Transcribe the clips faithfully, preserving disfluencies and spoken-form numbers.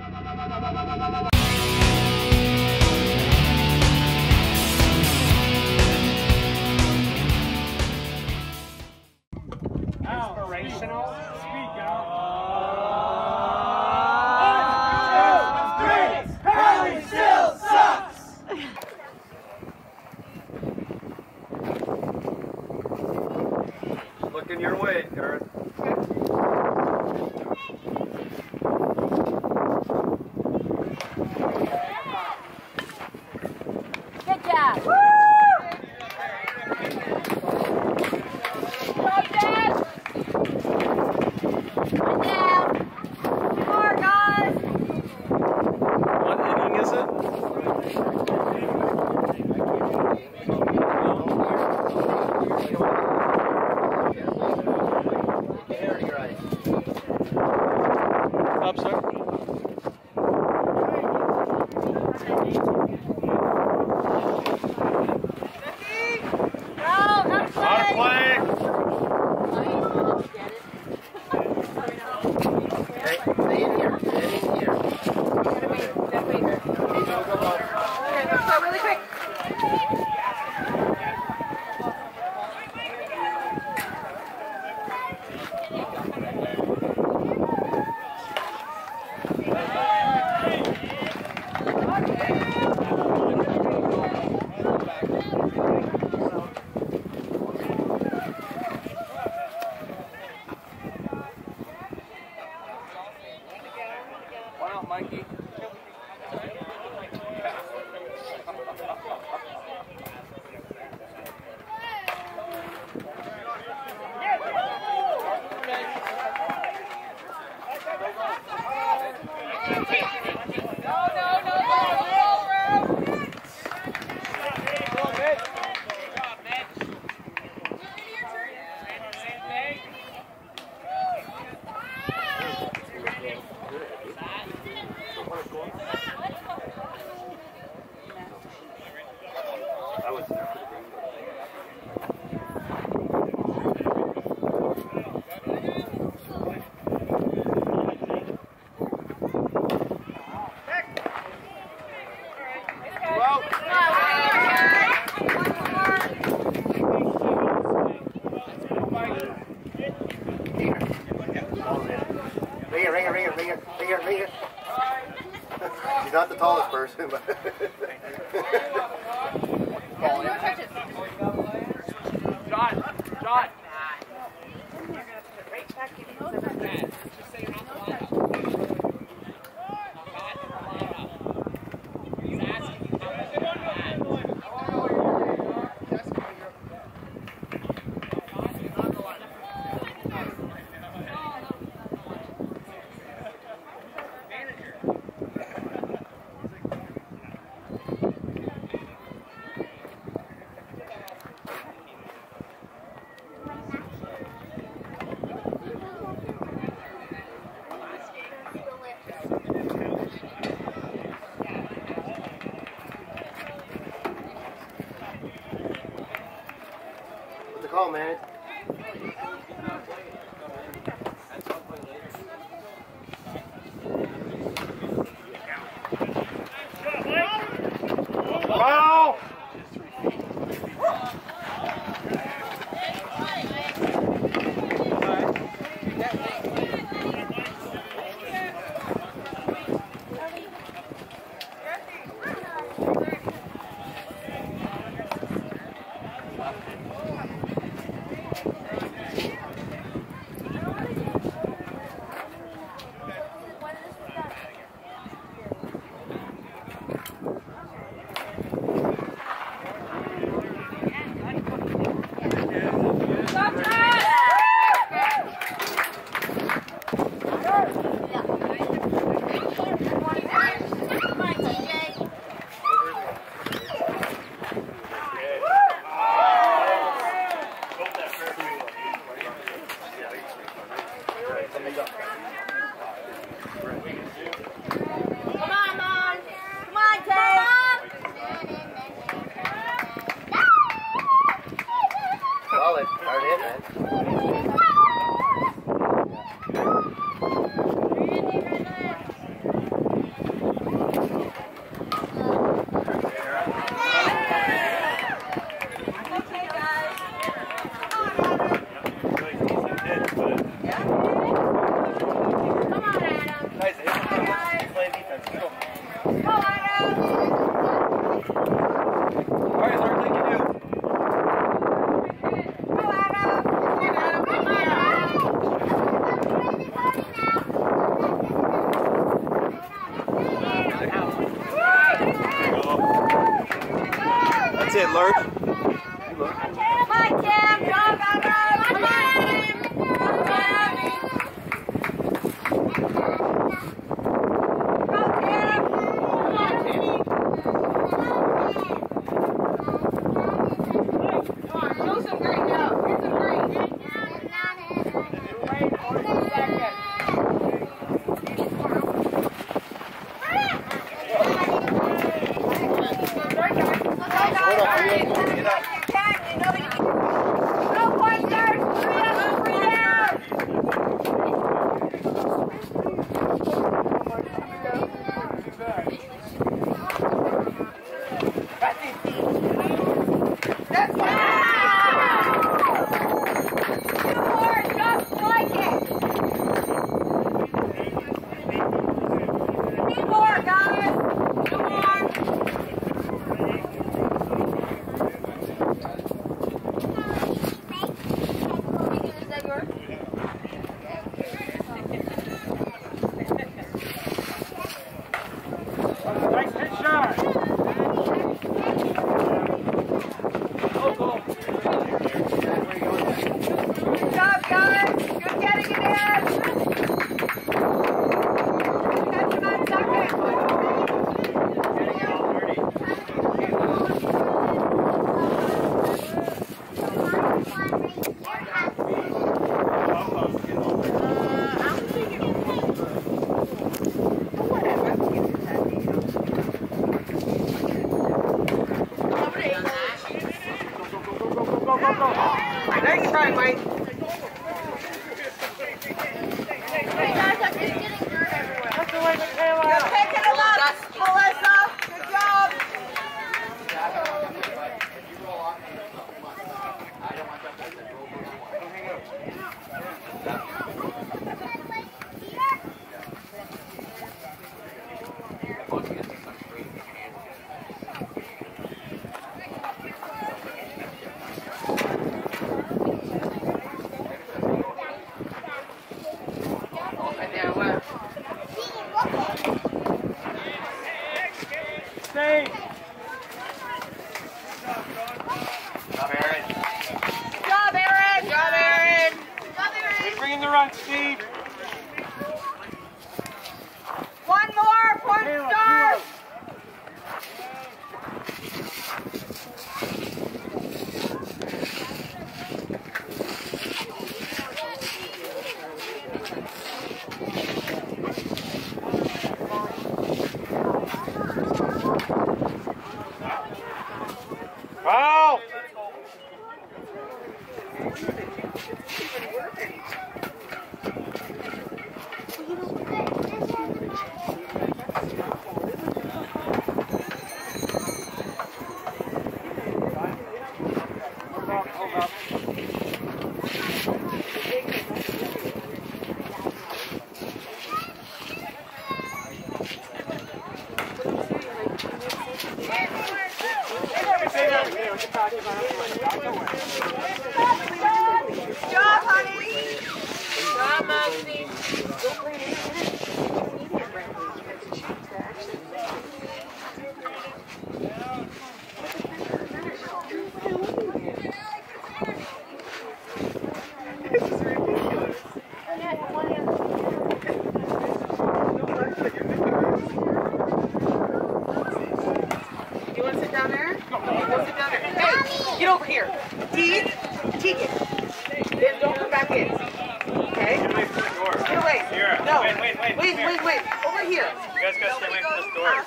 Inspirational. Sweet, girl. One, two, three. Harley still sucks. Looking your way, Gareth. Good job. Woo! Go, Dad. Good down. Come on, guys. What inning is it? Up, sir. Out of play. Hey, stay in here. Stay in here. Okay, let's go really quick. Why not, Mikey? I was there for the game. Ring it, ring it, ring it, ring it, ring it, ring it. She's not the tallest person, but. John, John. What's the call, man? Foul! it, Lurch. Hi, Tim. Go, go, go. Come on. Nice hit shot. Good job, guys. Good getting it in. Catch him on second. Nice try, Mike. You're picking him up, Melissa. Good job. Stay. Job, Aaron. Good job, Aaron. Good job, Aaron. Good job, Aaron. Keep bringing the run, Steve. One more. Point Caleb, start. Caleb. Foul! Good job, honey. Good job, Moxie. You want to sit down there? Go sit down there. Hey, get over here. Teague, Teague it. Then don't come back in. Okay? Get away. Here. No. Wait, wait, wait. Wait, Here. wait, wait. Over here. You guys gotta stay away from this door.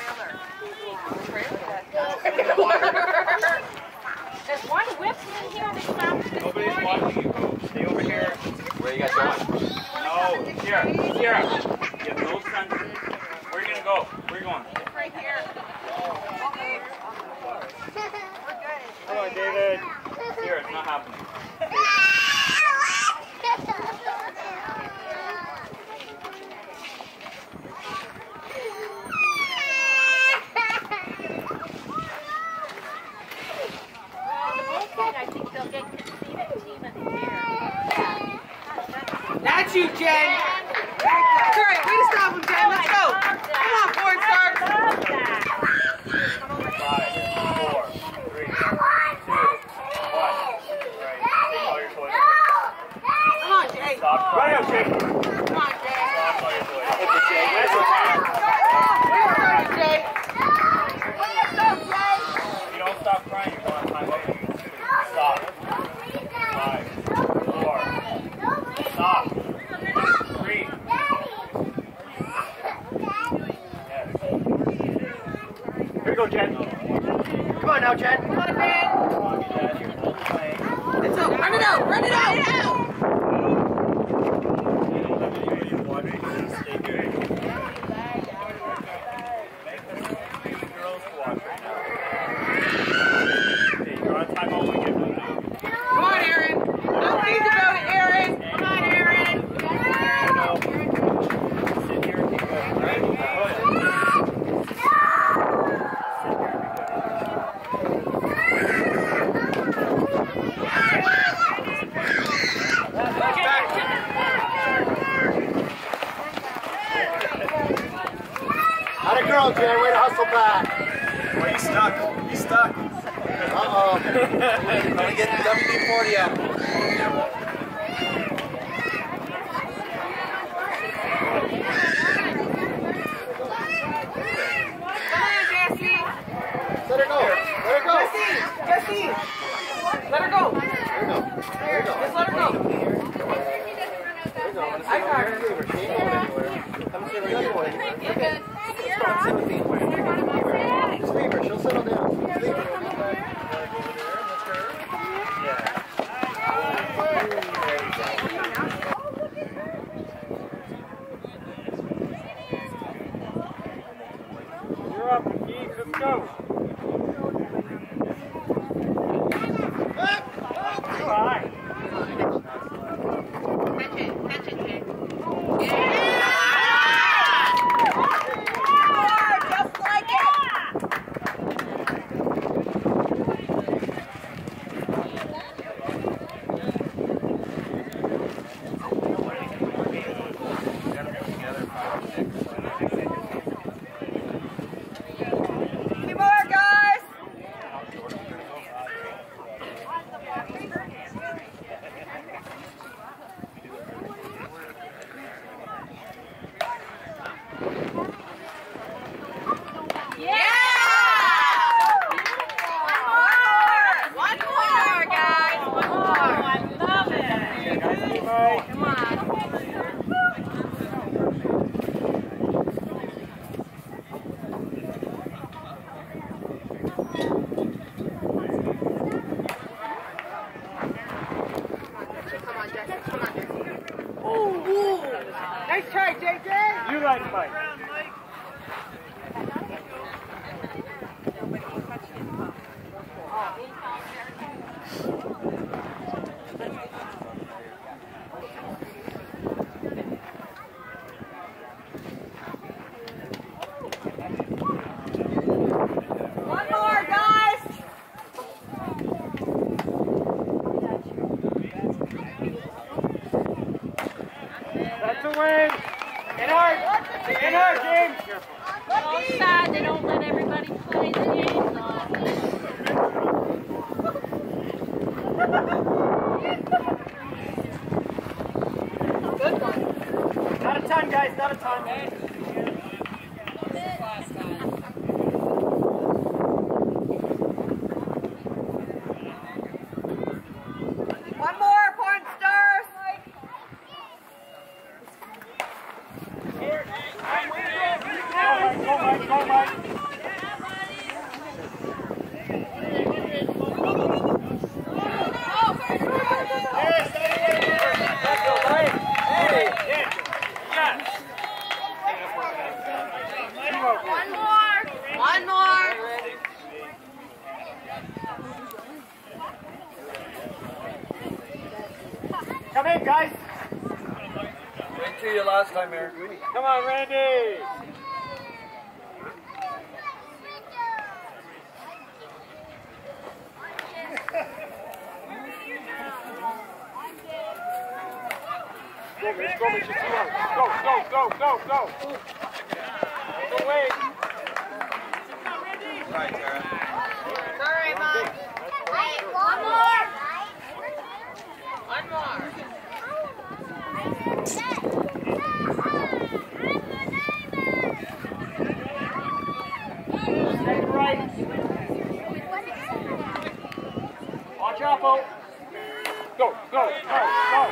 There's one whip in here on the top. Nobody's watching you, Coach. Stay over here. Where you guys going? No. Here. Here. You have no sense. Where are you gonna go? Where are you going? Right here. Come on, David. Here, it's not happening. I think they'll get conceded team in the air. That's you, Jen. we go, Jen. Come on now, Jen. Come on, man. It's up. Run it out. Run it out. Run it out. Come on, Aaron. Don't think about it, Aaron. Come on, Aaron. Not a girl, Jen. Way to hustle back. Well, he's stuck. He's stuck. Uh-oh. Trying to get the W D forty out. Let her go. Let her go. Jesse, Jesse, let her go. There you go. There you go. Just let her go. There you go. I got her. She ain't going anywhere. Come sit right here. Just leave her. She'll settle down. Just leave her. You're up, Keith. Let's go. All right. Catch it, catch it, Jake. Just like it. Two more, guys. One more, guys. One more. I love it. Come on. Come on, Jesse. Come on, Jesse. Ooh, ooh. Nice try, J J. You like Mike. One more, guys. That's a win. In our, in our game. All sad they don't let everybody play the game though. Good one. Not a ton, guys. Not a ton. One more, Porn Stars. Go, Mike. Go, Mike. Go, Mike. One more. One more. Come in, guys. Right to you last time, Eric. Come on, Randy. Go, let's go, let's just go. Go, go, go, go, go. Go away. Right, Tara. Sorry, Mom. One more. One more. Stay right. Watch out, Bo. Go, go, go, go.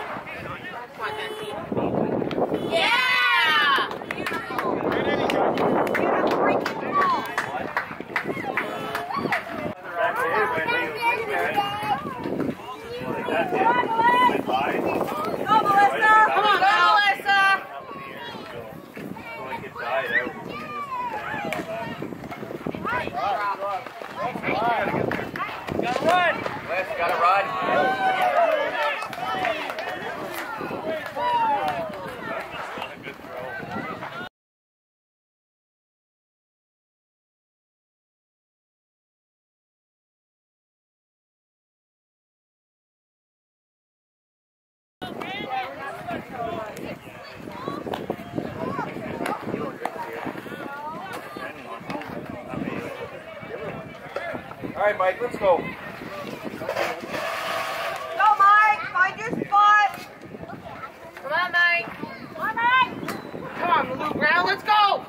Yeah! Get in, guys. Beautiful freaking ball. Let's got it, Rod. All right, Mike, let's go. Go, Mike. Find your spot. Come on, Mike. Come on, Mike. Come on, Lou Brown. Let's go.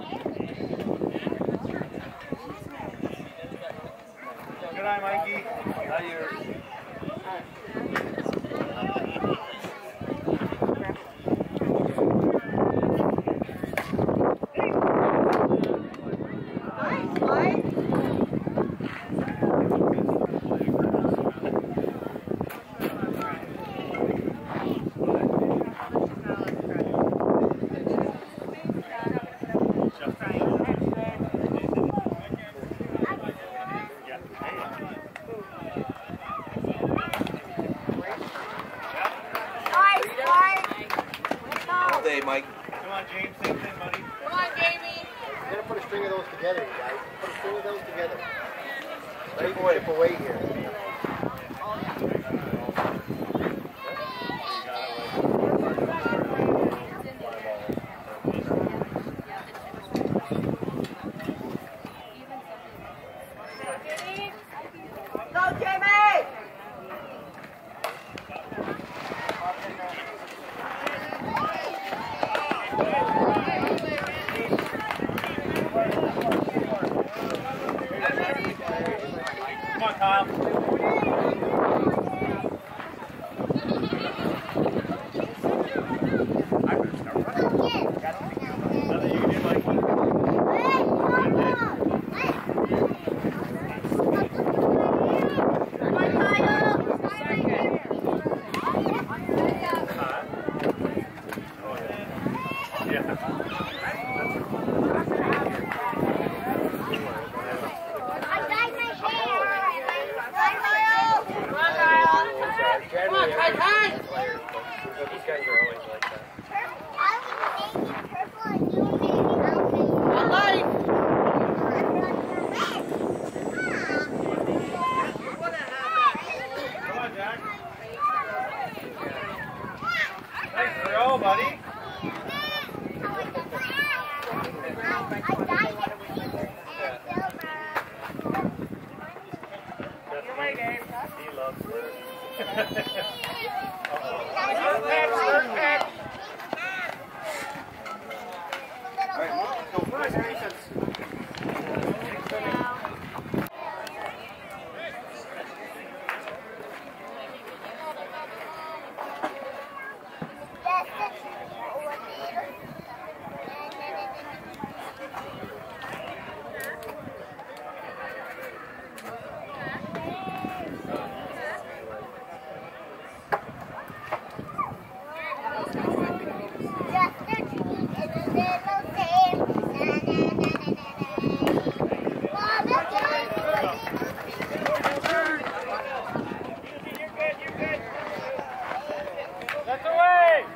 Good eye, Mikey. Now you're... Nice, Mike. Nice, Mike. All day, Mike. Come on, James. Same thing, buddy. Come on, Jamie. We're gonna put a string of those together, you guys. Put a string of those together. Take away, chip away here. Go, Jamie. Come on, Kyle. Nothing you can do, Mikey. Come on, Kai Kai. These guys are always like that. One life. Come on, Jack. Nice throw, buddy. He loves it. That's away!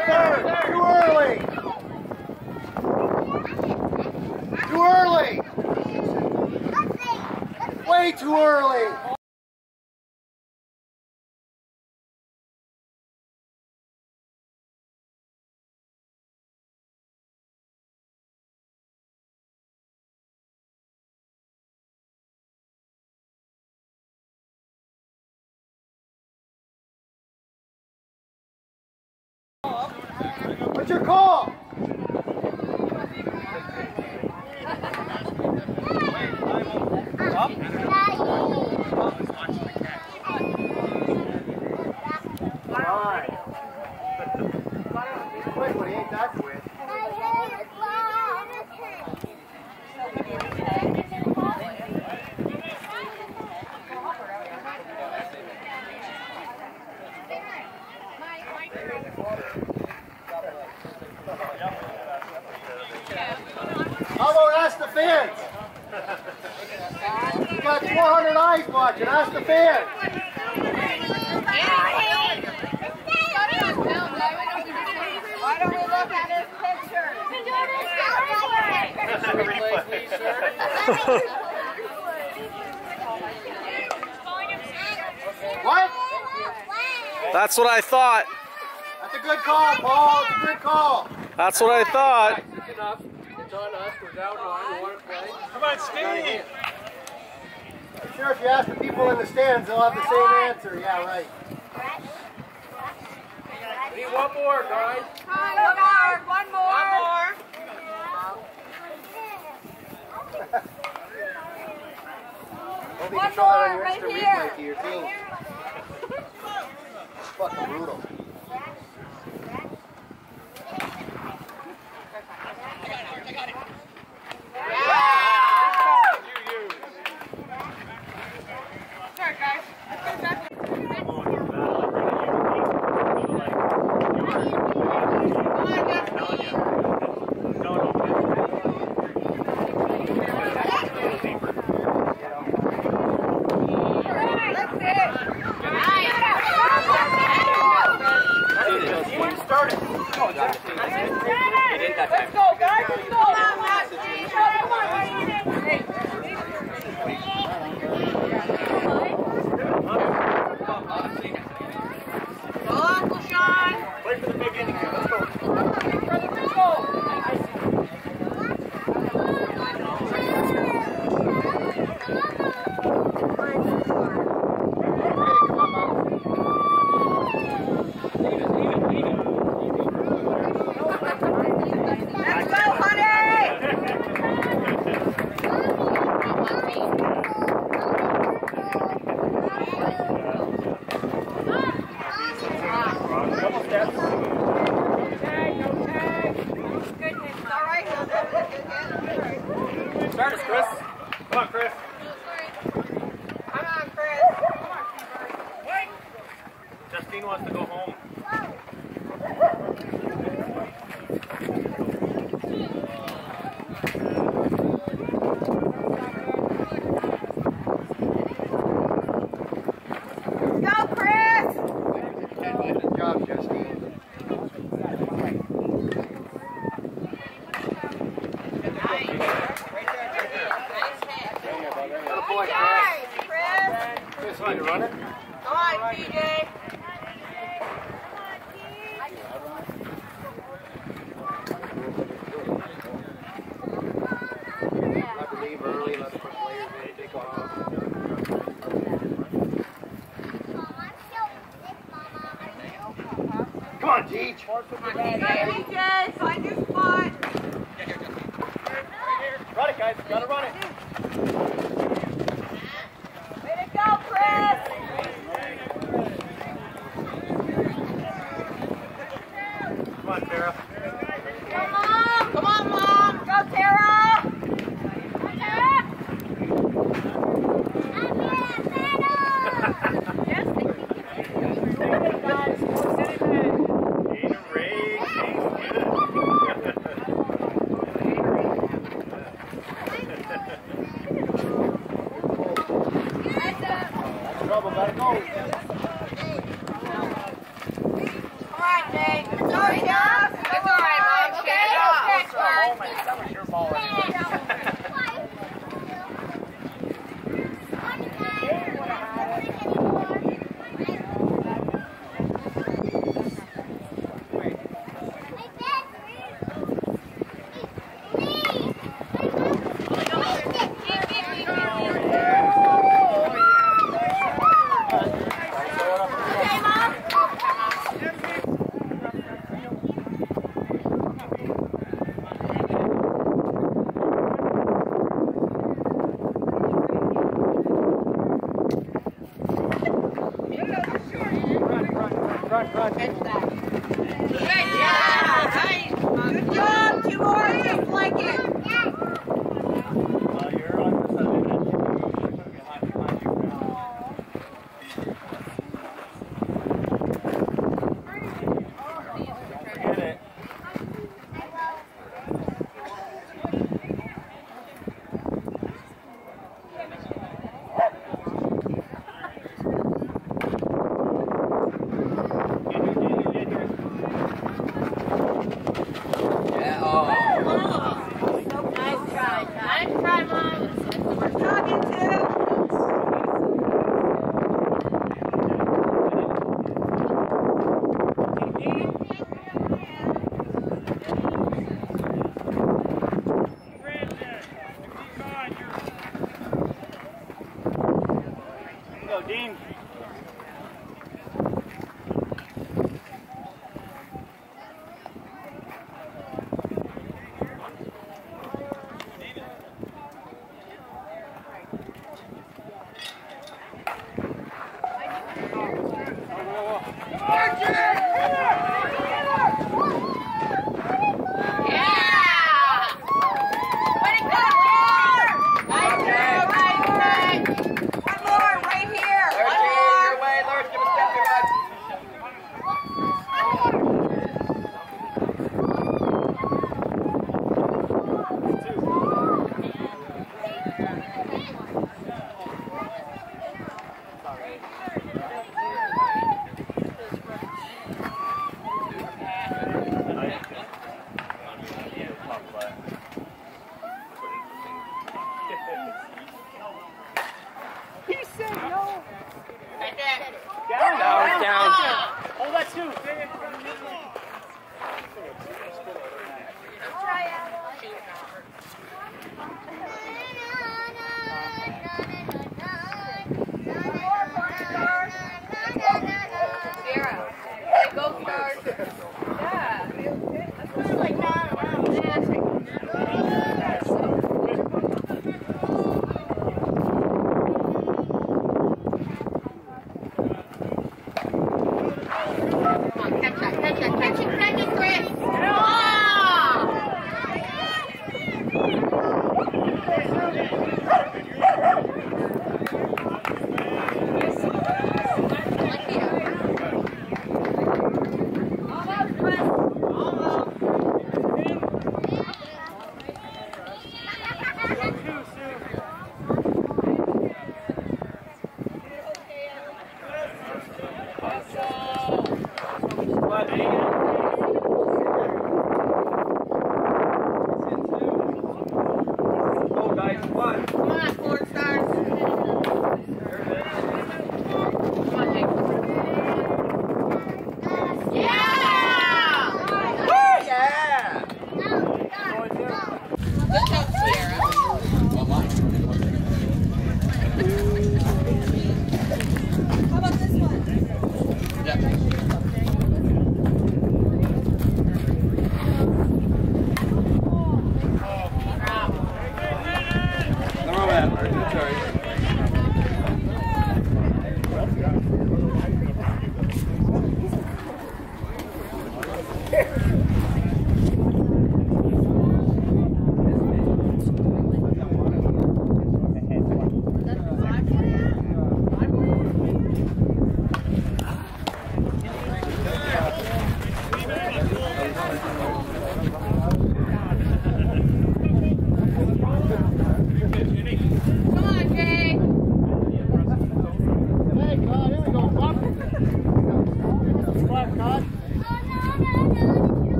third. Too early. Too early. Way too early. What's your call? Fine. He's quick, but he ain't that quick. How about ask the fans? You got four hundred eyes watching. Ask the fans. Why don't we look at his picture? What? That's what I thought. That's a good call, Paul. It's a good call. That's what I thought. It's enough. It's on us. We're down one. We want to play. Come on, Steve. I'm sure if you ask the people in the stands, they'll have the same answer. Yeah, right. We need one more, guys. One more, one more. One more. Hope you One can show that on more, your right instant here. replay to your team. It's fucking brutal. Sorry, guys. Let's go, guys. Let's go. Come on, hey. Go, Uncle Sean. Wait for the big inning here. Let's go. Let's go. Start us, Chris. Come on, Chris. Come on, Chris. Wait. Justine wants to go home. Go, Chris. Good job, Justine. Boy, Chris. Chris. Chris, you need to run it? Come on, P J. Let them leave early, let the players in, take off. Come on, Teach. Hey, P J, find your spot. Run it, guys. Gotta run it. Way to go, Chris. Come on, Tara. Come on. Come on, Mom. Go, Tara. Go, Tara. Trouble, gotta go. All right, Jay. Sorry, guys. run, run. Catch that. Good job. Nice. Good job. Two more. Just like it. Dean.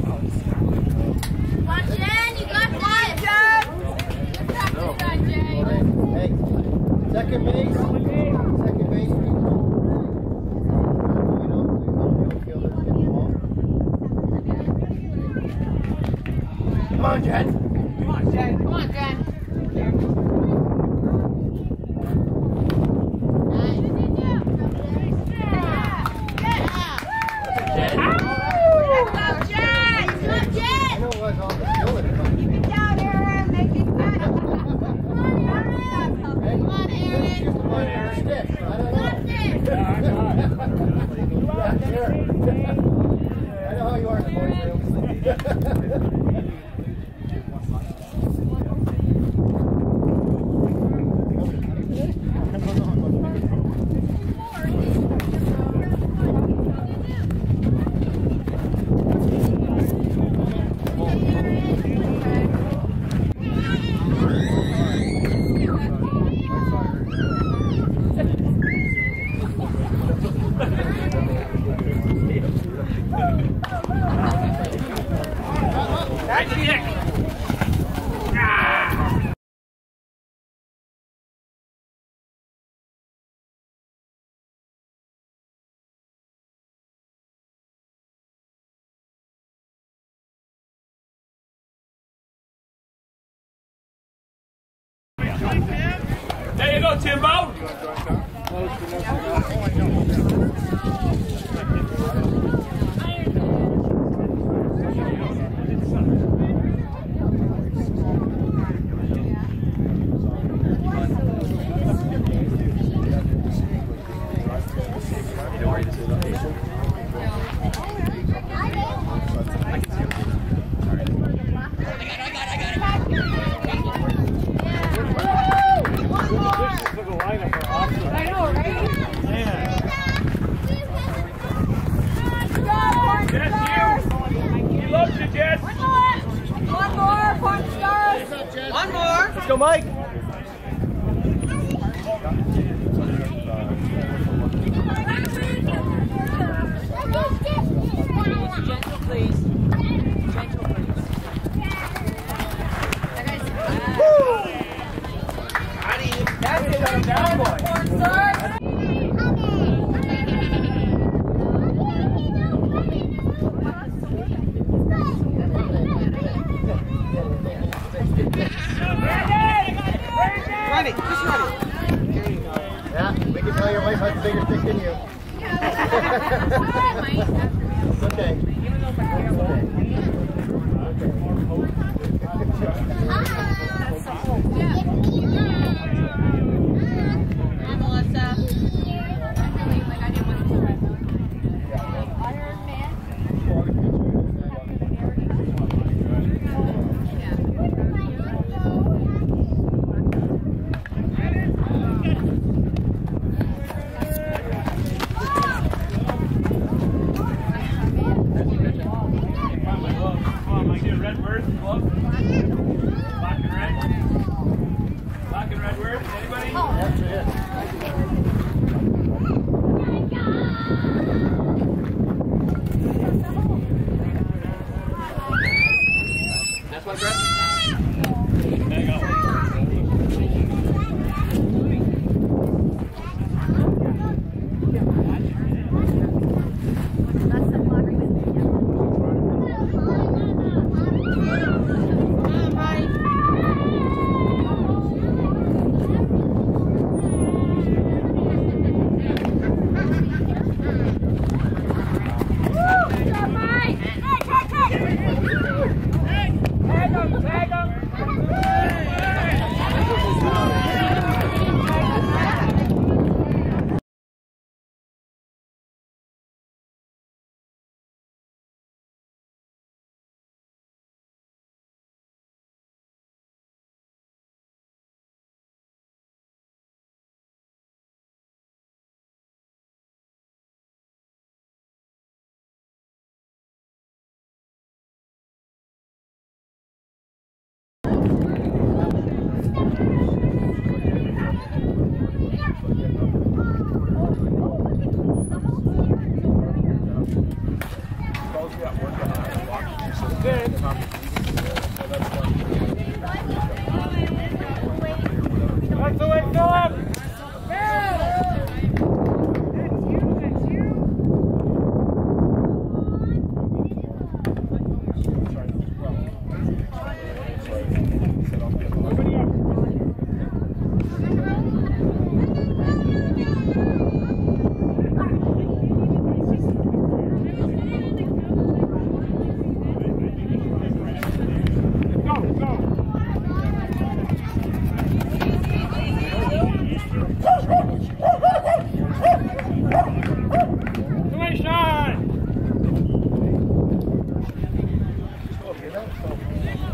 Watch it, you got that. Good job. Come on, Jen. Come on, Jen. Come on, Jen. I know how you are in the boys' room. There you go, Timbo. Let's go, Mike. Gentle, please. Gentle, please. That's it. I'm down, boy. Run it. Just run it. There you go. Yeah, we can tell your wife has a bigger stick than you. It's okay.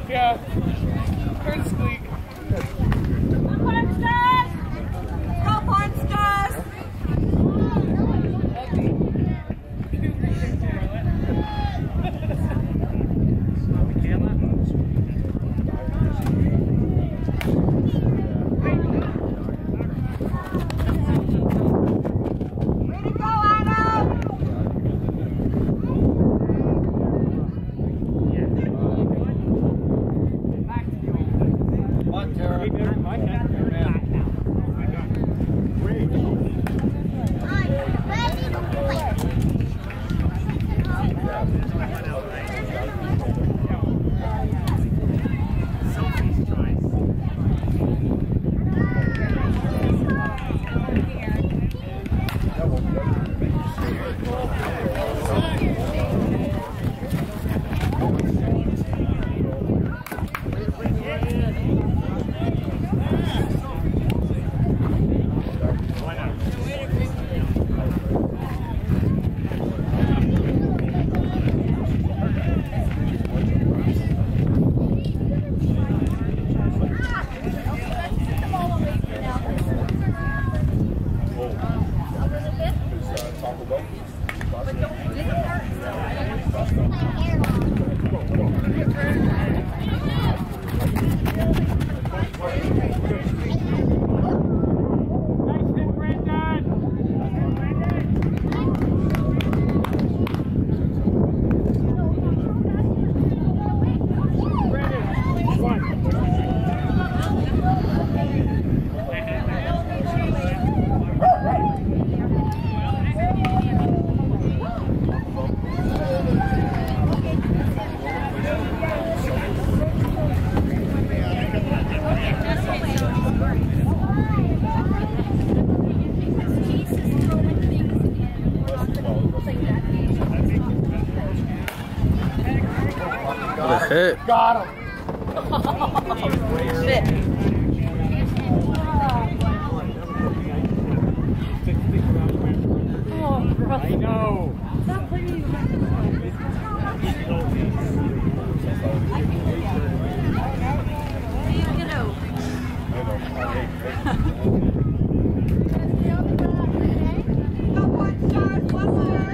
Yeah. Good squeak. Go Monsters! Hit. Got him. Shit. Oh, gross. I know. Stop putting Get out. Go one star, one star.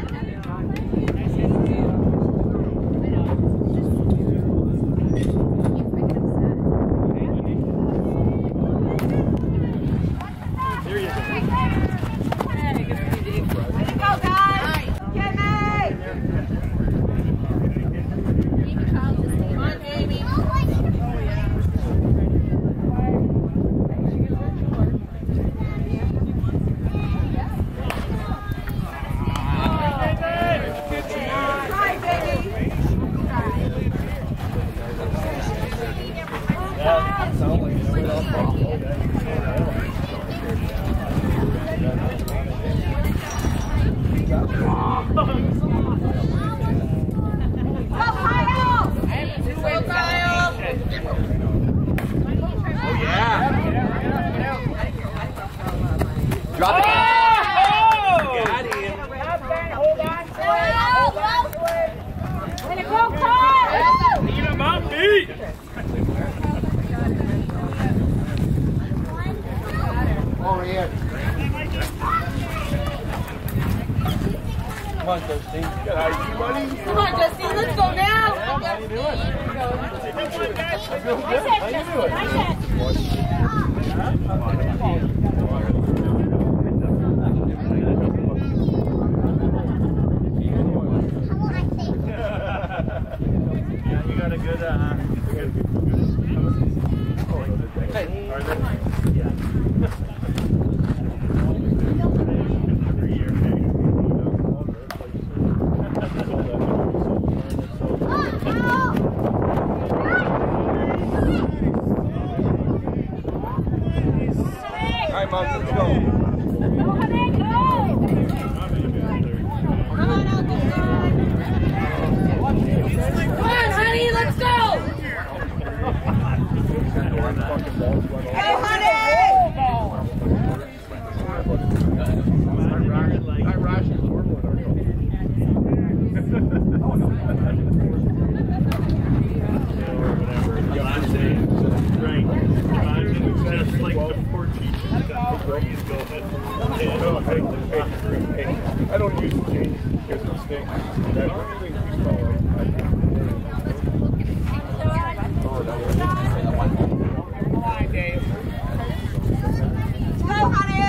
Drop it. Got him. Hold on. Way to go, Carl! Beat him up, beat. Over here. Come on, Justine. Good idea, buddy. Come on, Justine, let's go now! How you doing? I feel good. How you doing? Yeah, you got a good, uh, good, good, hey. Are they? Yeah. Alright, Mom, let's go. Go, honey, go! Come on out this side. Come on, honey, let's go! Go, honey! think that one thing we follow. Go, honey!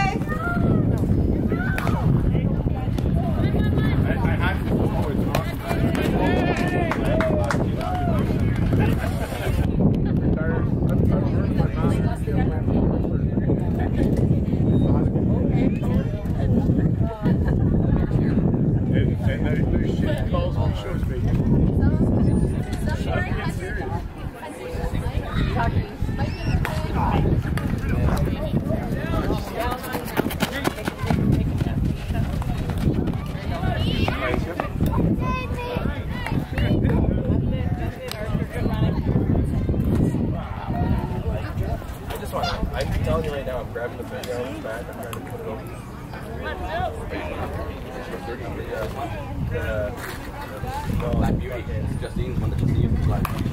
And that new shit calls me, shows me. I'm getting serious. I just want, I'm telling you right now, I'm grabbing the video on the back, I'm trying to put it over. The, the, Black Beauty. Justine's one that just needs Black Beauty.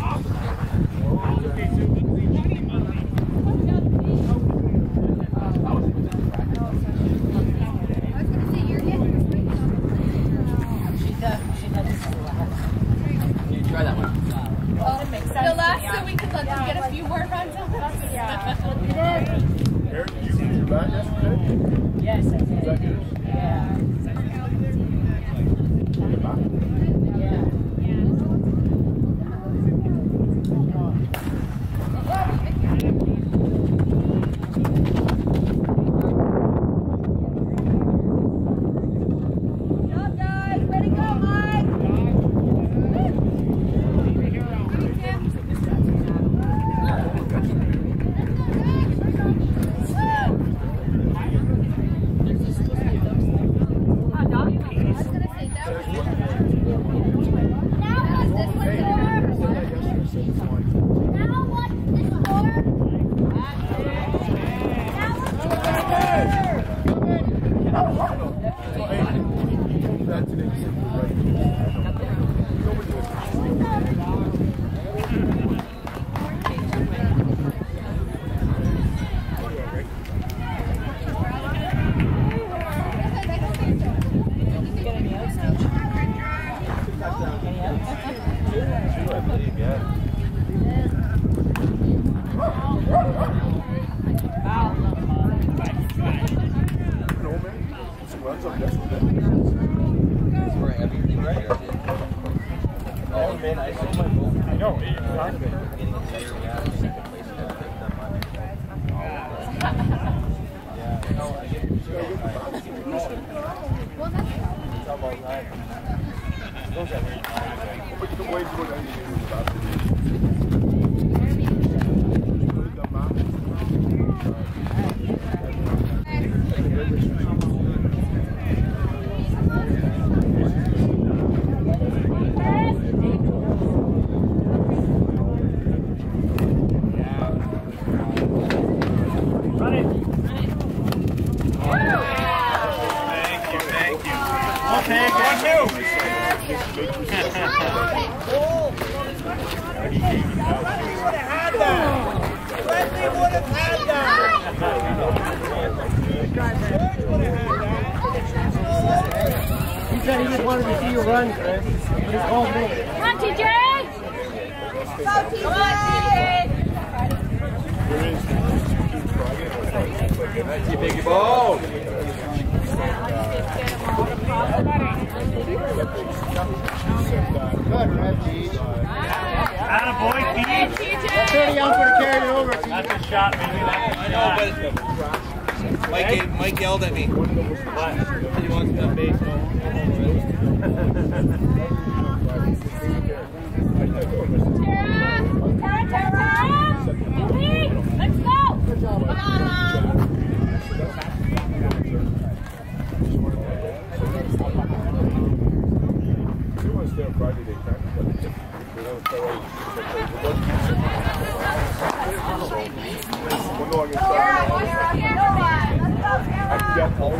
You try that one. The last so we could let them get a few more runs on us. Yeah. Eric, did you use your bat yesterday? Yes, I did. Is that yours? Yeah. He said he just wanted to see you run, Chris. He just called me. Come on, T J! Go, T J! You big ball. Good, Red Beach. Attaboy, Pete. That's thirty young for to carry it over. That's a shot, baby. That's a shot. Mike, gave, Mike yelled at me. He wants the baseball. Tara, Tara, Tara! Billy, let's go! Come on! Friday they practice, but they don't play all we'll go against Yeah, one second, no one. Let's go, I can get all of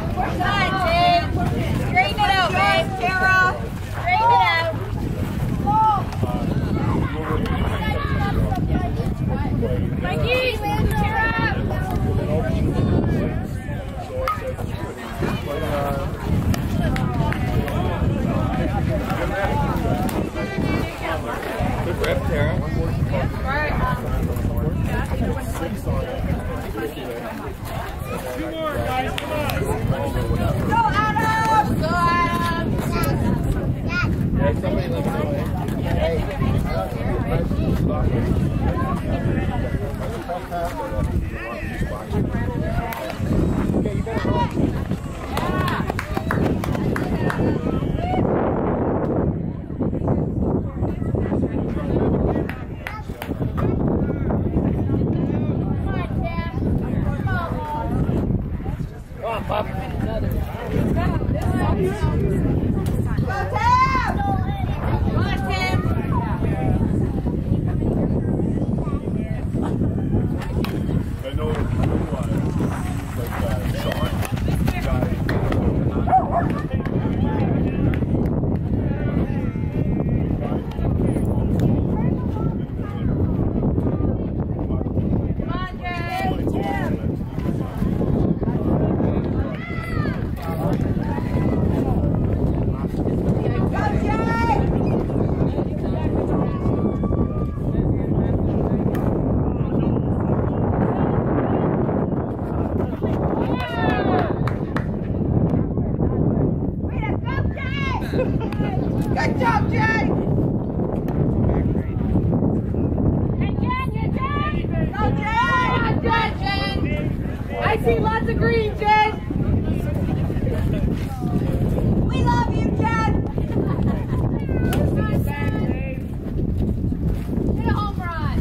Straighten it out, babe. Tara. Straighten it out. I see lots of green, Jen. We love you, Jen. Hit a home run.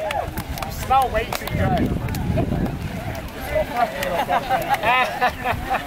Smell way too good.